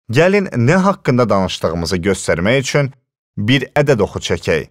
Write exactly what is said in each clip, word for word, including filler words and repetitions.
Gəlin nə haqqında danışdığımızı göstərmək üçün bir ədəd oxu çəkək.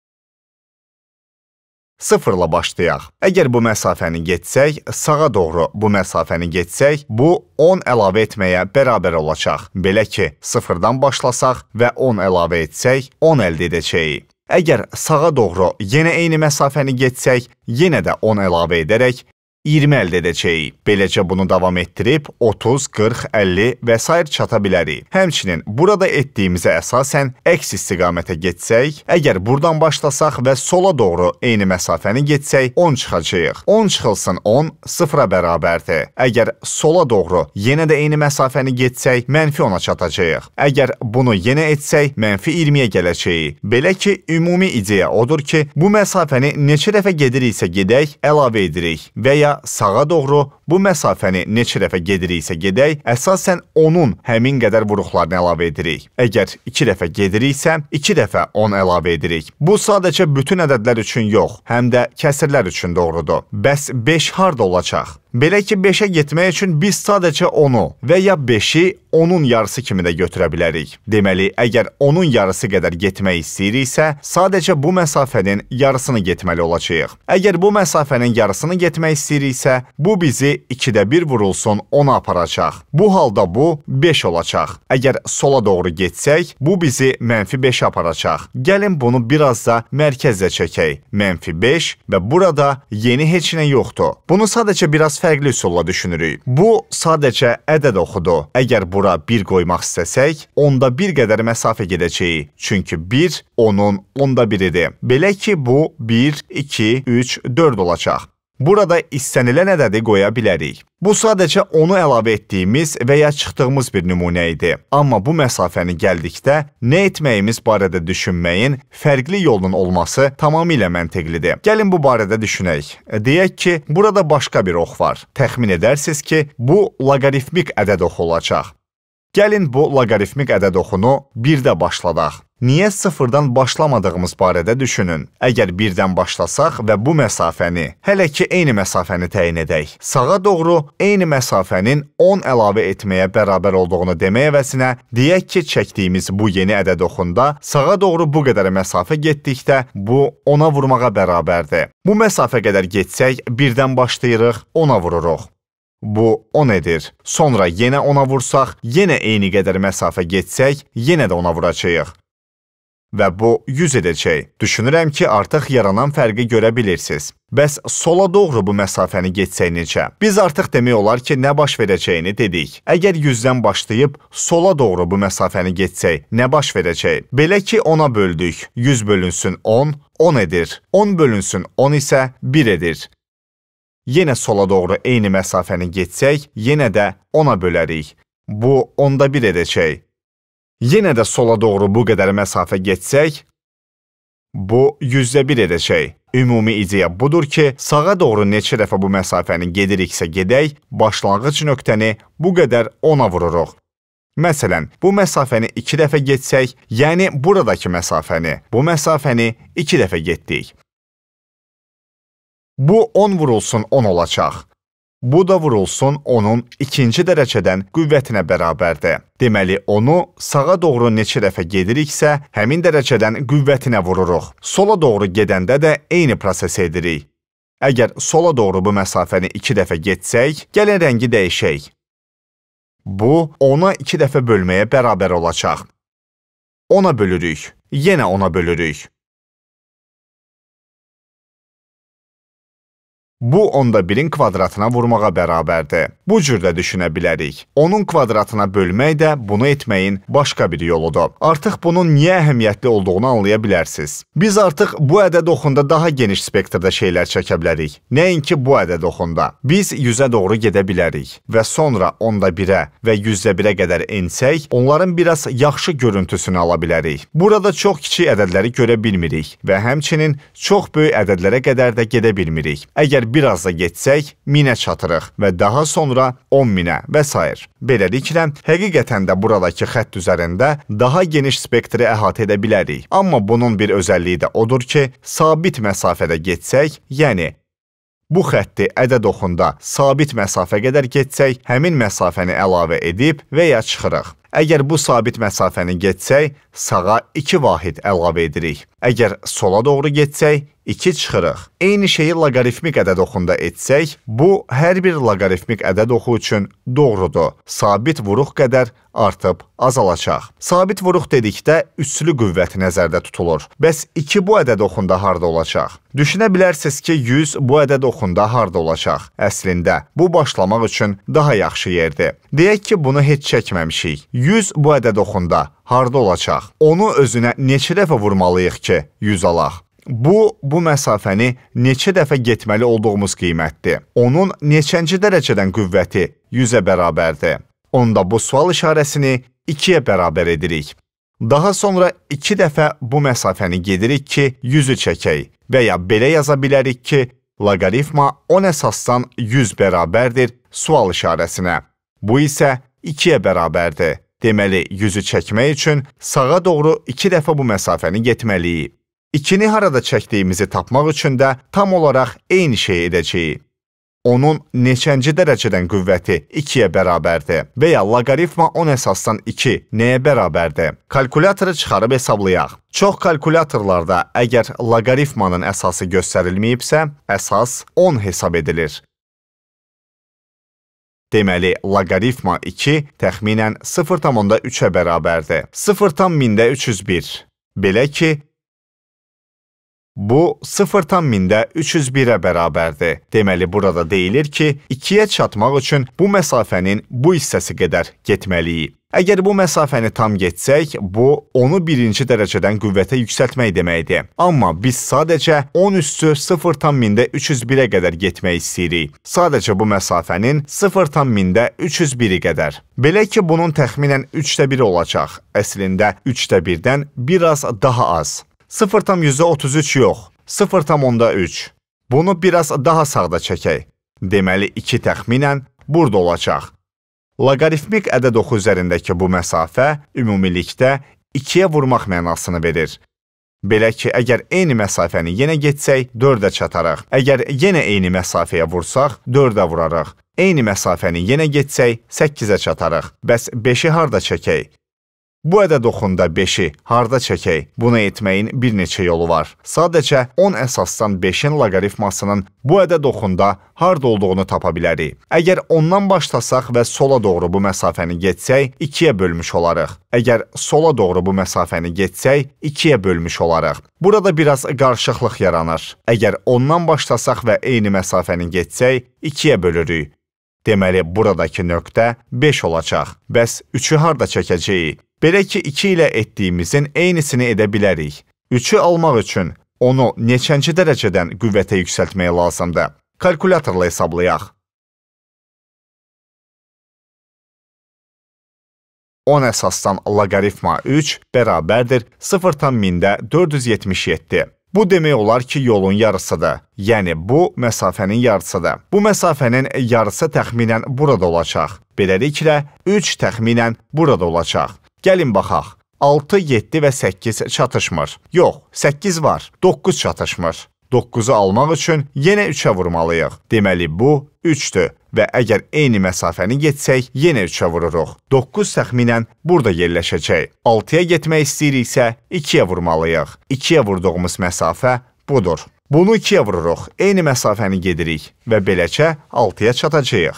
Sıfırla başlayaq. Əgər bu məsafəni getsək, sağa doğru bu məsafəni getsək, bu on əlavə etməyə bərabər olacaq. Belə ki, sıfırdan başlasaq və on əlavə etsək, on əldə edəcəyik. Əgər sağa doğru yenə eyni məsafəni getsək, yenə də on əlavə edərək, iyirmi əldə edəcəyik. Beləcə bunu davam etdirib otuz, qırx, əlli və s. çata bilərik. Həmçinin burada etdiyimizə əsasən əks istiqamətə getsək, əgər buradan başlasaq və sola doğru eyni məsafəni getsək, on çıxacağıq. on çıxılsın on, sıfıra bərabərdir. Əgər sola doğru yenə də eyni məsafəni getsək, mənfi ona çatacağıq. Əgər bunu yenə etsək, mənfi iyirmiyə gələcəyik. Belə ki, ümumi ideya odur ki, bu məsafəni neçə dəfə gediriksə gedək, əlavə edirik və ya sağa doğru bu məsafəni neçə dəfə gediriksə gedək, əsasən onun həmin qədər vuruqlarını əlavə edirik. Əgər iki dəfə gediriksə, iki dəfə on əlavə edirik. Bu sadəcə bütün ədədlər üçün yox, həm də kəsirlər üçün doğrudur. Bəs beş harda olacaq? Belə ki, beşə getmək üçün biz sadəcə onu və ya beşi onun yarısı kimi də götürə bilərik. Deməli, əgər onun yarısı qədər getmək istəyiriksə, sadəcə bu məsafənin yarısını getməli olacağıq. Əgər bu məsafənin yarısını getmək istəyiriksə, bu bizi ikidə bir vurulsun ona aparacaq. Bu halda bu beş olacaq. Əgər sola doğru getsək, bu bizi mənfi beşə aparacaq. Gəlin bunu biraz da mərkəzlə çəkək. Mənfi beş və burada yeni heç nə yoxdur. Bunu sadəcə biraz fərqli üsulla düşünürük. Bu sadəcə ədəd oxudur. Əgər bura bir qoymaq istəsək, onda bir qədər məsafə gedəcəyik. Çünki bir onun onda biridir. Belə ki, bu bir, iki, üç, dörd olacaq. Burada istənilən ədədi qoya bilərik. Bu sadəcə onu əlavə etdiyimiz və ya çıxdığımız bir nümunə idi. Amma bu məsafəni gəldikdə nə etməyimiz barədə düşünməyin fərqli yolunun olması tamamilə məntiqlidir. Gəlin bu barədə düşünək. Deyək ki, burada başqa bir ox var. Təxmin edərsiniz ki, bu loqaritmik ədəd oxu olacaq. Gəlin bu loqaritmik ədəd oxunu birdə başladaq. Niyə sıfırdan başlamadığımız barədə düşünün. Əgər birdən başlasaq və bu məsafəni, hələ ki eyni məsafəni təyin edək. Sağa doğru eyni məsafənin on əlavə etməyə bərabər olduğunu demək əvəzinə, deyək ki, çəkdiyimiz bu yeni ədəd oxunda sağa doğru bu qədər məsafə getdikdə bu ona vurmağa bərabərdir. Bu məsafə qədər getsək, birdən başlayırıq, ona vururuq. Bu on edir. Sonra yenə ona vursaq, yenə eyni qədər məsafə getsək, yenə də ona vuracağıq. Və bu yüz edəcək. Düşünürəm ki, artıq yaranan fərqi görə bilirsiniz. Bəs sola doğru bu məsafəni getsək necə? Biz artıq demək olar ki, nə baş verəcəyini dedik. Əgər yüzdən başlayıb sola doğru bu məsafəni getsək, nə baş verəcək? Belə ki, ona böldük. yüz bölünsün on, on edir. on bölünsün on isə bir edir. Yenə sola doğru eyni məsafəni getsək, yenə də ona bölərik. Bu onda bir edəcək. Yenə də sola doğru bu qədər məsafə getsək, bu yüzdə bir edəcək. Ümumi ideya budur ki, sağa doğru neçə dəfə bu məsafəni gediriksə gedək, başlanğıc nöqtəni bu qədər ona vururuq. Məsələn, bu məsafəni iki dəfə getsək, yəni buradakı məsafəni, bu məsafəni iki dəfə getdik. Bu on vurulsun on olacaq. Bu da vurulsun onun ikinci dərəcədən qüvvətinə bərabərdir. Deməli, onu sağa doğru neçə dəfə gediriksə, həmin dərəcədən qüvvətinə vururuq. Sola doğru gedəndə də eyni prosesi edirik. Əgər sola doğru bu məsafəni iki dəfə getsək, gəlin rəngi dəyişək. Bu, ona iki dəfə bölməyə bərabər olacaq. ona bölürük, yenə ona bölürük. Bu onda birin kvadratına vurmağa bərabərdir. Bu cür də düşünə bilərik. Onun kvadratına bölmək də bunu etməyin başqa bir yoludur. Artıq bunun niyə əhəmiyyətli olduğunu anlaya bilərsiniz. Biz artıq bu ədəd oxunda daha geniş spektrdə şeylər çəkə bilərik. Nəinki bu ədəd oxunda. Biz yüzə doğru gedə bilərik və sonra onda birə və yüzdə birə qədər ensək, onların biraz yaxşı görüntüsünü ala bilərik. Burada çox kiçik ədədləri görə bilmirik və həmçinin çox böyük ədədlərə qədər də gedə bilmirik. Əgər biraz da getsək, minə çatırıq və daha sonra on minə və s. Beləliklə, həqiqətən də buradakı xətt üzərində daha geniş spektri əhatə edə bilərik. Amma bunun bir özəlliyi də odur ki, sabit məsafədə getsək, yəni bu xətti ədəd oxunda sabit məsafə qədər getsək, həmin məsafəni əlavə edib və ya çıxırıq. Əgər bu sabit məsafəni getsək, sağa iki vahid əlavə edirik. Əgər sola doğru getsək, iki çıxırıq. Eyni şeyi loqaritmik ədəd oxunda etsək, bu hər bir loqaritmik ədəd oxu üçün doğrudur. Sabit vuruq qədər artıb azalacaq. Sabit vuruq dedikdə üslü qüvvət nəzərdə tutulur. Bəs iki bu ədəd oxunda harda olacaq? Düşünə bilərsiniz ki, yüz bu ədəd oxunda harda olacaq? Əslində, bu başlamaq üçün daha yaxşı yerdir. Deyək ki, bunu heç çəkməmişik. yüz bu ədəd oxunda harda olacaq? Onu özünə neçə dəfə vurmalıyıq ki, yüz alaq? Bu, bu məsafəni neçə dəfə getməli olduğumuz qiymətdir. Onun neçənci dərəcədən qüvvəti yüzə bərabərdir. Onda bu sual işarəsini ikiyə bərabər edirik. Daha sonra iki dəfə bu məsafəni gedirik ki, yüzü çəkək və ya belə yaza bilərik ki, loqaritma on əsasdan yüz bərabərdir sual işarəsinə. Bu isə ikiyə bərabərdir. Deməli, yüzü çəkmək üçün sağa doğru iki dəfə bu məsafəni getməliyik. ikini harada çəkdiyimizi tapmaq üçün də tam olaraq eyni şey edəcəyik. Onun neçənci dərəcədən qüvvəti ikiyə bərabərdir və ya loqaritma on əsasdan iki nəyə bərabərdir? Kalkulatoru çıxarıb hesablayaq. Çox kalkulatorlarda əgər loqaritmanın əsası göstərilməyibsə, əsas on hesab edilir. Deməli, loqaritma iki təxminən sıfır tam onda üçə bərabərdir. sıfır tam mində üç yüz bir. Belə ki, bu sıfır tam mində üç yüz birə bərabərdir. Deməli, burada deyilir ki, ikiyə çatmaq üçün bu məsafənin bu hissəsi qədər getməliyik. Əgər bu məsafəni tam getsək, bu onu birinci dərəcədən qüvvətə yüksəltmək deməkdir. Amma biz sadəcə on üstü sıfır tam mində üç yüz birə qədər getmək istəyirik. Sadəcə bu məsafənin sıfır tam mində üç yüz biri qədər. Belə ki, bunun təxminən üçdə biri olacaq. Əslində, üçdə birdən biraz daha az. sıfır tam yüzdə otuz üç yox, sıfır tam onda üç. Bunu biraz daha sağda çəkək. Deməli, iki təxminən burada olacaq. Loqaritmik ədəd oxu üzərindəki bu məsafə ümumilikdə ikiyə vurmaq mənasını verir. Belə ki, əgər eyni məsafəni yenə getsək, dördə çatarıq. Əgər yenə eyni məsafəyə vursaq, dördə vurarıq. Eyni məsafəni yenə getsək, səkkizə çatarıq. Bəs beşi harda çəkək? Bu ədəd oxunda beşi harda çəkək? Bunu etməyin bir neçə yolu var. Sadəcə on əsasdan beşin loqaritmasının bu ədəd oxunda harda olduğunu tapa bilərik. Əgər ondan başlasaq və sola doğru bu məsafəni getsək, ikiyə bölmüş olarıq. Əgər sola doğru bu məsafəni getsək, ikiyə bölmüş olarıq. Burada biraz qarışıqlıq yaranır. Əgər ondan başlasaq və eyni məsafəni getsək, ikiyə bölürük. Deməli, buradakı nöqtə beş olacaq. Bəs üçü harda çəkəcəyik? Belə ki, iki ilə etdiyimizin eynisini edə bilərik. üçü almaq üçün onu neçənci dərəcədən qüvvətə yüksəltmək lazımdır? Kalkulatorla hesablayaq. on əsasdan loqaritma üç bərabərdir sıfır tam mində dörd yüz yetmiş yeddi. Bu demək olar ki, yolun yarısıdır. Yəni, bu məsafənin yarısıdır. Bu məsafənin yarısı təxminən burada olacaq. Beləliklə, üç təxminən burada olacaq. Gəlin baxaq. altı, yeddi və səkkiz çatışmır. Yox, səkkiz var. doqquz çatışmır. doqquzu almaq üçün yenə üçə vurmalıyıq. Deməli, bu üçdür və əgər eyni məsafəni getsək, yenə üçə vururuq. doqquz təxminən burada yerləşəcək. altıya getmək istəyiriksə, ikiyə vurmalıyıq. ikiyə vurduğumuz məsafə budur. Bunu ikiyə vururuq. Eyni məsafəni gedirik və beləcə altıya çatacağıq.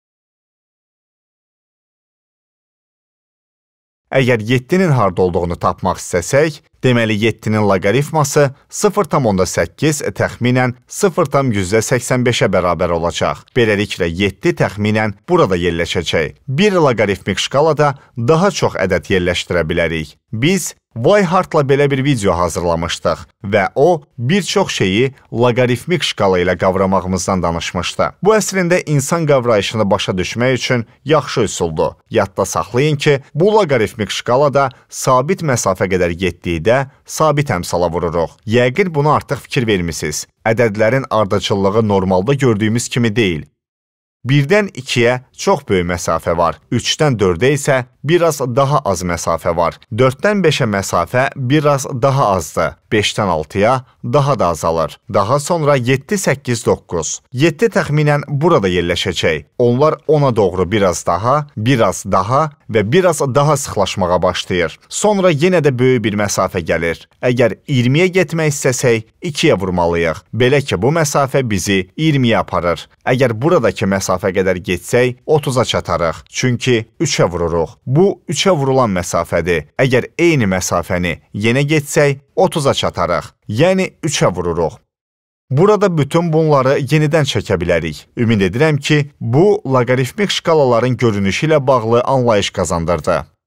Əgər yeddinin harda olduğunu tapmaq istəsək, deməli yeddinin loqaritması sıfır tam onda səkkiz təxminən sıfır tam yüzdə səksən beşə bərabər olacaq. Beləliklə, yeddi təxminən burada yerləşəcək. Bir loqaritmik şkalada daha çox ədəd yerləşdirə bilərik. Biz Weyhartla belə bir video hazırlamışdıq və o, bir çox şeyi loqaritmik şkala ilə qavramağımızdan danışmışdı. Bu əslində insan qavrayışını başa düşmək üçün yaxşı üsuldur. Yadda saxlayın ki, bu loqaritmik şkalada sabit məsafə qədər getdikdə sabit əmsala vururuq. Yəqin bunu artıq fikir vermisiniz. Ədədlərin ardıcıllığı normalda gördüyümüz kimi deyil. birdən ikiyə çox böyük məsafə var, üçdən dördə isə biraz daha az məsafə var. dörddən beşə məsafə biraz daha azdır. beşdən altıya daha da azalır. Daha sonra yeddi, səkkiz, doqquz. yeddi təxminən burada yerləşəcək. Onlar ona doğru biraz daha, biraz daha və biraz daha sıxlaşmağa başlayır. Sonra yenə də böyük bir məsafə gəlir. Əgər iyirmiyə getmək istəsək, ikiyə vurmalıyıq. Belə ki, bu məsafə bizi iyirmiyə aparır. Əgər buradakı məsafə qədər getsək, otuza çatarıq. Çünki üçə vururuq. Bu, üçə vurulan məsafədir. Əgər eyni məsafəni yenə getsək, otuza çatarıq. Yəni, üçə vururuq. Burada bütün bunları yenidən çəkə bilərik. Ümid edirəm ki, bu, loqaritmik şkalaların görünüşü ilə bağlı anlayış qazandırdı.